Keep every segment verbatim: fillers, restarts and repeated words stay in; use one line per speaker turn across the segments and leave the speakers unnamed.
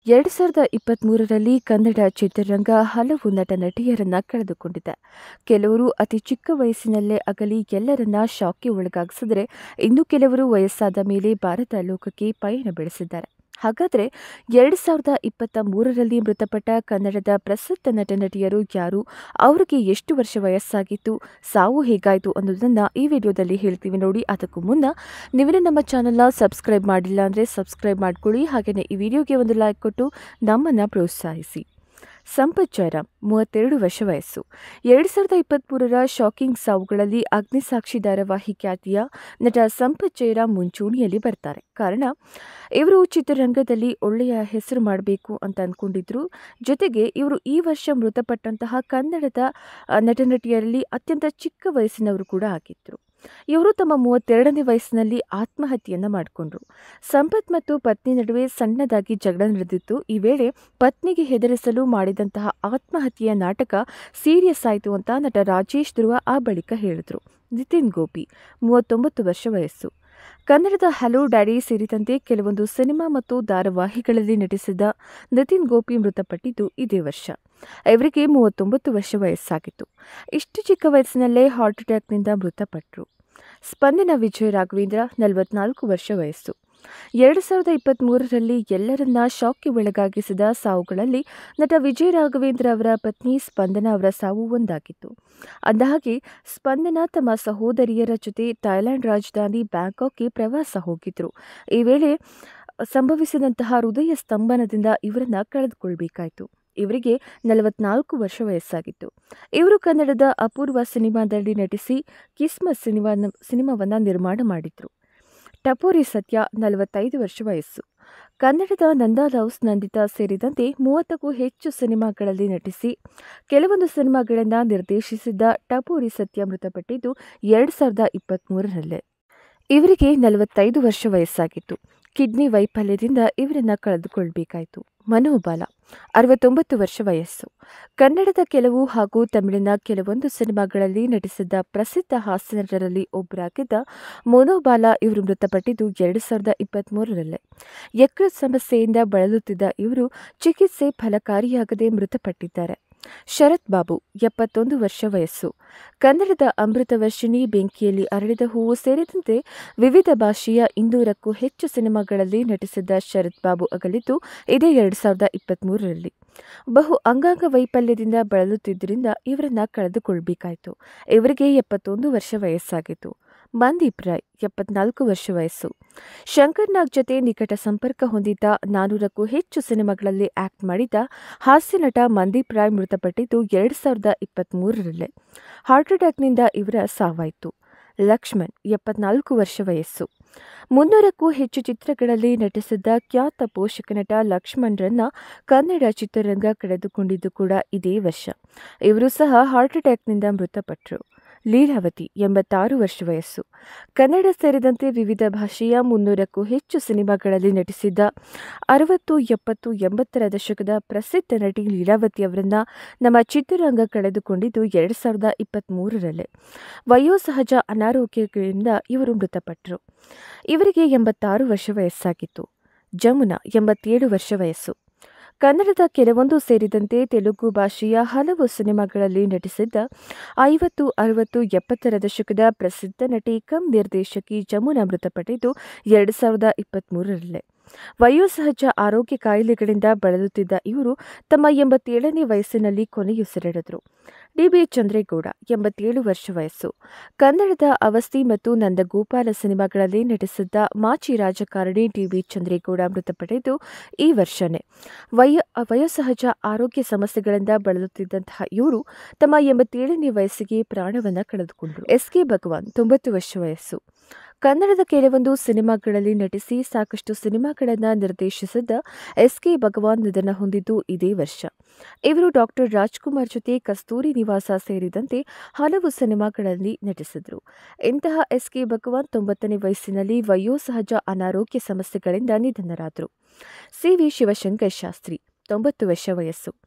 ಎರಡು ಸಾವಿರದ ಇಪ್ಪತ್ತ್ಮೂರರಲ್ಲಿ ಕನ್ನಡ ಚಿತ್ರರಂಗ ಹಲವು ನಟ ನಟಿಯರನ್ನ ಕಳೆದುಕೊಂಡಿದೆ. ಕೆಲವರು ಅತಿ ಚಿಕ್ಕ ವಯಸ್ಸಿನಲ್ಲೇ ಅಗಲಿ ಎಲ್ಲರನ್ನ ಶಾಕ್ಗೆ ಒಳಗಾಗಿಸಿದರೆ, ಇನ್ನು ಕೆಲವರು ವಯಸ್ಸಾದ ಮೇಲೆ ಭಾರತ ಲೋಕಕ್ಕೆ ಪಯಣ ಬೆಳೆಸಿದ್ದಾರೆ. ಹಾಗಾದರೆ ಎರಡು ಸಾವಿರದ ಇಪ್ಪತ್ತ ಮೂರರಲ್ಲಿ ಮೃತಪಟ್ಟ ಕನ್ನಡದ ಪ್ರಸಿದ್ಧ ನಟ ನಟಿಯರು ಯಾರು, ಅವರಿಗೆ ಎಷ್ಟು ವರ್ಷ ವಯಸ್ಸಾಗಿತ್ತು, ಸಾವು ಹೇಗಾಯಿತು ಅನ್ನೋದನ್ನು ಈ ವಿಡಿಯೋದಲ್ಲಿ ಹೇಳ್ತೀವಿ ನೋಡಿ. ಅದಕ್ಕೂ ಮುನ್ನ ನೀವೇ ನಮ್ಮ ಚಾನಲ್ನ ಸಬ್ಸ್ಕ್ರೈಬ್ ಮಾಡಿಲ್ಲ ಅಂದರೆ ಸಬ್ಸ್ಕ್ರೈಬ್ ಮಾಡ್ಕೊಳ್ಳಿ. ಹಾಗೆಯೇ ಈ ವಿಡಿಯೋಗೆ ಒಂದು ಲೈಕ್ ಕೊಟ್ಟು ನಮ್ಮನ್ನು ಪ್ರೋತ್ಸಾಹಿಸಿ. ಸಂಪತ್ ಜಯರಾಮ್, ಮೂವತ್ತೆರಡು ವರ್ಷ ವಯಸ್ಸು. ಎರಡು ಸಾವಿರದ ಇಪ್ಪತ್ತ್ಮೂರರ ಶಾಕಿಂಗ್ ಸಾವುಗಳಲ್ಲಿ ಅಗ್ನಿಸಾಕ್ಷಿ ಧಾರಾವಾಹಿ ಖ್ಯಾತಿಯ ನಟ ಸಂಪತ್ ಜಯರಾಮ್ ಮುಂಚೂಣಿಯಲ್ಲಿ ಬರ್ತಾರೆ. ಕಾರಣ, ಇವರು ಚಿತ್ರರಂಗದಲ್ಲಿ ಒಳ್ಳೆಯ ಹೆಸರು ಮಾಡಬೇಕು ಅಂತ ಅಂದ್ಕೊಂಡಿದ್ರು. ಜೊತೆಗೆ ಇವರು ಈ ವರ್ಷ ಮೃತಪಟ್ಟಂತಹ ಕನ್ನಡದ ನಟ ನಟಿಯರಲ್ಲಿ ಅತ್ಯಂತ ಚಿಕ್ಕ ವಯಸ್ಸಿನವರು ಕೂಡ ಆಗಿದ್ರು. ಇವರು ತಮ್ಮ ಮೂವತ್ತೆರಡನೇ ವಯಸ್ಸಿನಲ್ಲಿ ಆತ್ಮಹತ್ಯೆಯನ್ನ ಮಾಡಿಕೊಂಡ್ರು. ಸಂಪತ್ ಮತ್ತು ಪತ್ನಿ ನಡುವೆ ಸಣ್ಣದಾಗಿ ಜಗಳ ನಡೆದಿತ್ತು. ಈ ವೇಳೆ ಪತ್ನಿಗೆ ಹೆದರಿಸಲು ಮಾಡಿದಂತಹ ಆತ್ಮಹತ್ಯೆಯ ನಾಟಕ ಸೀರಿಯಸ್ ಆಯಿತು ಅಂತ ನಟ ರಾಜೇಶ್ ಧ್ರುವ ಆ ಬಳಿಕ ಹೇಳಿದ್ರು. ನಿತಿನ್ ಗೋಪಿ, ಮೂವತ್ತೊಂಬತ್ತು ವರ್ಷ ವಯಸ್ಸು. ಕನ್ನಡದ ಹಲೋ ಡ್ಯಾಡಿ ಸೇರಿದಂತೆ ಕೆಲವೊಂದು ಸಿನಿಮಾ ಮತ್ತು ಧಾರಾವಾಹಿಗಳಲ್ಲಿ ನಟಿಸಿದ ನಿತಿನ್ ಗೋಪಿ ಮೃತಪಟ್ಟಿದ್ದು ಇದೇ ವರ್ಷ. ಇವರಿಗೆ ಮೂವತ್ತೊಂಬತ್ತು ವರ್ಷ ವಯಸ್ಸಾಗಿತ್ತು. ಇಷ್ಟು ಚಿಕ್ಕ ವಯಸ್ಸಿನಲ್ಲೇ ಹಾರ್ಟ್ ಅಟ್ಯಾಕ್ನಿಂದ ಮೃತಪಟ್ಟರು. ಸ್ಪಂದನ ವಿಜಯ ರಾಘವೇಂದ್ರ, ನಲವತ್ನಾಲ್ಕು ವರ್ಷ ವಯಸ್ಸು. ಎರಡು ಸಾವಿರದ ಇಪ್ಪತ್ತ್ಮೂರರಲ್ಲಿ ಎಲ್ಲರನ್ನ ಶಾಕ್ಗೆ ಒಳಗಾಗಿಸಿದ ಸಾವುಗಳಲ್ಲಿ ನಟ ವಿಜಯ ರಾಘವೇಂದ್ರ ಅವರ ಪತ್ನಿ ಸ್ಪಂದನ ಅವರ ಸಾವು ಒಂದಾಗಿತ್ತು. ಅಂದಹಾಗೆ ಸ್ಪಂದನ ತಮ್ಮ ಸಹೋದರಿಯರ ಜೊತೆ ಥೈಲ್ಯಾಂಡ್ ರಾಜಧಾನಿ ಬ್ಯಾಂಕಾಕ್ಗೆ ಪ್ರವಾಸ ಹೋಗಿದ್ರು. ಈ ವೇಳೆ ಸಂಭವಿಸಿದಂತಹ ಹೃದಯ ಸ್ತಂಭನದಿಂದ ಇವರನ್ನ ಕಳೆದುಕೊಳ್ಬೇಕಾಯಿತು. ಇವರಿಗೆ ನಲವತ್ನಾಲ್ಕು ವರ್ಷ ವಯಸ್ಸಾಗಿತ್ತು. ಇವರು ಕನ್ನಡದ ಅಪೂರ್ವ ಸಿನಿಮಾದಲ್ಲಿ ನಟಿಸಿ ಕಿಸ್ಮತ್ ಸಿನಿಮಾ ಸಿನಿಮಾವನ್ನು ನಿರ್ಮಾಣ ಮಾಡಿದ್ರು. ಟಪೋರಿ ಸತ್ಯ, ನಲವತ್ತೈದು ವರ್ಷ ವಯಸ್ಸು. ಕನ್ನಡದ ನಂದಾ ಲವ್ಸ್ ನಂದಿತಾ ಸೇರಿದಂತೆ ಮೂವತ್ತಕ್ಕೂ ಹೆಚ್ಚು ಸಿನಿಮಾಗಳಲ್ಲಿ ನಟಿಸಿ ಕೆಲವೊಂದು ಸಿನಿಮಾಗಳನ್ನು ನಿರ್ದೇಶಿಸಿದ್ದ ಟಪೋರಿ ಸತ್ಯ ಮೃತಪಟ್ಟಿದ್ದು ಎರಡು ಸಾವಿರದ ಇಪ್ಪತ್ತ್ಮೂರರಲ್ಲೇ. ಇವರಿಗೆ ನಲವತ್ತೈದು ವರ್ಷ ವಯಸ್ಸಾಗಿತ್ತು. ಕಿಡ್ನಿ ವೈಫಲ್ಯದಿಂದ ಇವರನ್ನ ಕಳೆದುಕೊಳ್ಬೇಕಾಯಿತು. ಮನೋಬಾಲ, ಅರವತ್ತೊಂಬತ್ತು ವರ್ಷ ವಯಸ್ಸು. ಕನ್ನಡದ ಕೆಲವು ಹಾಗೂ ತಮಿಳಿನ ಕೆಲವೊಂದು ಸಿನಿಮಾಗಳಲ್ಲಿ ನಟಿಸಿದ್ದ ಪ್ರಸಿದ್ಧ ಹಾಸ್ಯ ನಟರಲ್ಲಿ ಒಬ್ಬರಾಗಿದ್ದ ಮನೋಬಾಲ ಇವರು ಮೃತಪಟ್ಟಿದ್ದು ಎರಡು ಸಾವಿರದ ಇಪ್ಪತ್ತ್ಮೂರರಲ್ಲೇ. ಯಕೃತ್ ಸಮಸ್ಯೆಯಿಂದ ಬಳಲುತ್ತಿದ್ದ ಇವರು ಚಿಕಿತ್ಸೆ ಫಲಕಾರಿಯಾಗದೆ ಮೃತಪಟ್ಟಿದ್ದಾರೆ. ಶರತ್ ಬಾಬು, ಎಪ್ಪತ್ತೊಂದು ವರ್ಷ ವಯಸ್ಸು. ಕನ್ನಡದ ಅಮೃತವರ್ಷಿಣಿ, ಬೆಂಕಿಯಲ್ಲಿ ಅರಳಿದ ಹೂವು ಸೇರಿದಂತೆ ವಿವಿಧ ಭಾಷೆಯ ಇನ್ನೂರಕ್ಕೂ ಹೆಚ್ಚು ಸಿನಿಮಾಗಳಲ್ಲಿ ನಟಿಸಿದ್ದ ಶರತ್ ಬಾಬು ಅಗಲಿದ್ದು ಇದೇ ಎರಡು ಸಾವಿರದ ಇಪ್ಪತ್ತ್ಮೂರರಲ್ಲಿ. ಬಹು ಅಂಗಾಂಗ ವೈಫಲ್ಯದಿಂದ ಬಳಲುತ್ತಿದ್ದರಿಂದ ಇವರನ್ನ ಕಳೆದುಕೊಳ್ಬೇಕಾಯಿತು. ಇವರಿಗೆ ಎಪ್ಪತ್ತೊಂದು ವರ್ಷ ವಯಸ್ಸಾಗಿತ್ತು. ಮಂದೀಪ್ ರಾಯ್, ಎಪ್ಪತ್ನಾಲ್ಕು ವರ್ಷ ವಯಸ್ಸು. ಶಂಕರ್ ನಾಗ್ ಜೊತೆ ನಿಕಟ ಸಂಪರ್ಕ ಹೊಂದಿದ್ದ ನಾನೂರಕ್ಕೂ ಹೆಚ್ಚು ಸಿನಿಮಾಗಳಲ್ಲಿ ಆಕ್ಟ್ ಮಾಡಿದ್ದ ಹಾಸ್ಯ ನಟ ಮಂದೀಪ್ ರಾಯ್ ಮೃತಪಟ್ಟಿದ್ದು ಎರಡು ಸಾವಿರದ ಇಪ್ಪತ್ತ್ಮೂರರಲ್ಲೇ. ಹಾರ್ಟ್ ಅಟ್ಯಾಕ್ನಿಂದ ಇವರ ಸಾವಾಯಿತು. ಲಕ್ಷ್ಮಣ್, ಎಪ್ಪತ್ನಾಲ್ಕು ವರ್ಷ ವಯಸ್ಸು. ಮುನ್ನೂರಕ್ಕೂ ಹೆಚ್ಚು ಚಿತ್ರಗಳಲ್ಲಿ ನಟಿಸಿದ್ದ ಖ್ಯಾತ ಪೋಷಕ ನಟ ಲಕ್ಷ್ಮಣ್ರನ್ನ ಕನ್ನಡ ಚಿತ್ರರಂಗ ಕಳೆದುಕೊಂಡಿದ್ದು ಕೂಡ ಇದೇ ವರ್ಷ. ಇವರು ಸಹ ಹಾರ್ಟ್ ಅಟ್ಯಾಕ್ನಿಂದ ಮೃತಪಟ್ಟರು. ಲೀಲಾವತಿ, ಎಂಬತ್ತಾರು ವರ್ಷ ವಯಸ್ಸು. ಕನ್ನಡ ಸೇರಿದಂತೆ ವಿವಿಧ ಭಾಷೆಯ ಮುನ್ನೂರಕ್ಕೂ ಹೆಚ್ಚು ಸಿನಿಮಾಗಳಲ್ಲಿ ನಟಿಸಿದ್ದ ಅರವತ್ತು, ಎಪ್ಪತ್ತು, ಎಂಬತ್ತರ ದಶಕದ ಪ್ರಸಿದ್ಧ ನಟಿ ಲೀಲಾವತಿ ಅವರನ್ನ ನಮ್ಮ ಚಿತ್ರರಂಗ ಕಳೆದುಕೊಂಡಿದ್ದು ಎರಡು ಸಾವಿರದ ಇಪ್ಪತ್ತ್ಮೂರರಲ್ಲೇ. ವಯೋಸಹಜ ಅನಾರೋಗ್ಯಗಳಿಂದ ಇವರು ಮೃತಪಟ್ಟರು. ಇವರಿಗೆ ಎಂಬತ್ತಾರು ವರ್ಷ ವಯಸ್ಸಾಗಿತ್ತು. ಜಮುನಾ, ಎಂಬತ್ತೇಳು ವರ್ಷ ವಯಸ್ಸು. ಕನ್ನಡದ ಕೆಲವೊಂದು ಸೇರಿದಂತೆ ತೆಲುಗು ಭಾಷೆಯ ಹಲವು ಸಿನಿಮಾಗಳಲ್ಲಿ ನಟಿಸಿದ್ದ ಐವತ್ತು, ಅರವತ್ತು, ಎಪ್ಪತ್ತರ ದಶಕದ ಪ್ರಸಿದ್ಧ ನಟಿ ಕಂ ನಿರ್ದೇಶಕಿ ಜಮುನಾ ಮೃತಪಟ್ಟಿದ್ದು ಎರಡು ಸಾವಿರದ ಇಪ್ಪತ್ತ್ಮೂರರಲ್ಲೇ. ವಯೋಸಹಜ ಆರೋಗ್ಯ ಕಾಯಿಲೆಗಳಿಂದ ಬಳಲುತ್ತಿದ್ದ ಇವರು ತಮ್ಮ ಎಂಬತ್ತೇಳನೇ ವಯಸ್ಸಿನಲ್ಲಿ ಕೊನೆಯುಸಿರೆಳೆದರು. ಡಿ ಬಿ ಚಂದ್ರೇಗೌಡ, ಎಂಬತ್ತೇಳು ವರ್ಷ ವಯಸ್ಸು. ಕನ್ನಡದ ಅವಸ್ಥಿ ಮತ್ತು ನಂದಗೋಪಾಲ ಸಿನಿಮಾಗಳಲ್ಲಿ ನಟಿಸಿದ್ದ ಮಾಜಿ ರಾಜಕಾರಣಿ ಡಿ ಬಿ ಚಂದ್ರೇಗೌಡ ಮೃತಪಟ್ಟಿದ್ದು ಈ ವರ್ಷನೇ. ವಯೋ ವಯೋಸಹಜ ಆರೋಗ್ಯ ಸಮಸ್ಯೆಗಳಿಂದ ಬಳಲುತ್ತಿದ್ದಂತಹ ಇವರು ತಮ್ಮ ಎಂಬತ್ತೇಳನೇ ವಯಸ್ಸಿಗೆ ಪ್ರಾಣವನ್ನ ಕಳೆದುಕೊಂಡರು. ಎಸ್ ಕೆ ಭಗವಾನ್, ತೊಂಬತ್ತು ವರ್ಷ ವಯಸ್ಸು. ಕನ್ನಡದ ಕೆಲವೊಂದು ಸಿನಿಮಾಗಳಲ್ಲಿ ನಟಿಸಿ ಸಾಕಷ್ಟು ಸಿನಿಮಾಗಳನ್ನು ನಿರ್ದೇಶಿಸಿದ್ದ ಎಸ್ ಕೆ ಭಗವಾನ್ ನಿಧನ ಹೊಂದಿದ್ದು ಇದೇ ವರ್ಷ. ಇವರು ಡಾಕ್ಟರ್ ರಾಜ್ಕುಮಾರ್ ಜೊತೆ ಕಸ್ತೂರಿ ನಿವಾಸ ಸೇರಿದಂತೆ ಹಲವು ಸಿನಿಮಾಗಳಲ್ಲಿ ನಟಿಸಿದರು. ಇಂತಹ ಎಸ್ ಕೆ ಭಗವಾನ್ ತೊಂಬತ್ತನೇ ವಯಸ್ಸಿನಲ್ಲಿ ವಯೋಸಹಜ ಅನಾರೋಗ್ಯ ಸಮಸ್ಯೆಗಳಿಂದ ನಿಧನರಾದರು. ಸಿ ವಿ ಶಿವಶಂಕರ್ ಶಾಸ್ತ್ರಿ, ತೊಂಬತ್ತು ವರ್ಷ ವಯಸ್ಸು.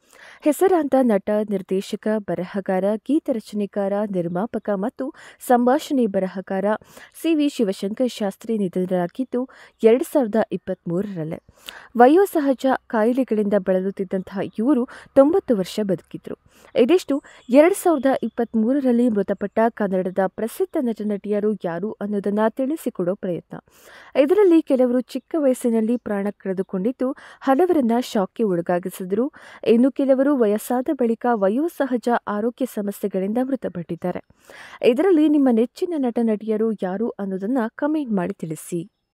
ಹೆಸರಾಂತ ನಟ, ನಿರ್ದೇಶಕ, ಬರಹಗಾರ, ಗೀತರಚನೆಕಾರ, ನಿರ್ಮಾಪಕ ಮತ್ತು ಸಂಭಾಷಣೆ ಬರಹಗಾರ ಸಿ ವಿ ಶಿವಶಂಕರ್ ಶಾಸ್ತ್ರಿ ನಿಧನರಾಗಿದ್ದು ಎರಡು ಸಾವಿರದ ಇಪ್ಪತ್ತ್ಮೂರರಲ್ಲೇ. ವಯೋಸಹಜ ಕಾಯಿಲೆಗಳಿಂದ ಬಳಲುತ್ತಿದ್ದಂತಹ ಇವರು ತೊಂಬತ್ತು ವರ್ಷ ಬದುಕಿದ್ರು. ಇದಿಷ್ಟು ಎರಡು ಸಾವಿರದ ಇಪ್ಪತ್ತ್ಮೂರರಲ್ಲಿ ಮೃತಪಟ್ಟ ಕನ್ನಡದ ಪ್ರಸಿದ್ಧ ನಟ ನಟಿಯರು ಯಾರು ಅನ್ನೋದನ್ನ ತಿಳಿಸಿಕೊಡೋ ಪ್ರಯತ್ನ. ಇದರಲ್ಲಿ ಕೆಲವರು ಚಿಕ್ಕ ವಯಸ್ಸಿನಲ್ಲಿ ಪ್ರಾಣ ಕಳೆದುಕೊಂಡಿದ್ದು ಹಲವರನ್ನ ಶಾಕ್ಗೆ ಒಳಗಾಗಿಸಿದ್ರು. ಇನ್ನು ಕೆಲವರು ವಯಸ್ಸಾದ ಬಳಿಕ ವಯೋಸಹಜ ಆರೋಗ್ಯ ಸಮಸ್ಯೆಗಳಿಂದ ಮೃತಪಟ್ಟಿದ್ದಾರೆ. ಇದರಲ್ಲಿ ನಿಮ್ಮ ನೆಚ್ಚಿನ ನಟ ನಟಿಯರು ಯಾರು ಅನ್ನೋದನ್ನ ಕಮೆಂಟ್ ಮಾಡಿ ತಿಳಿಸಿ.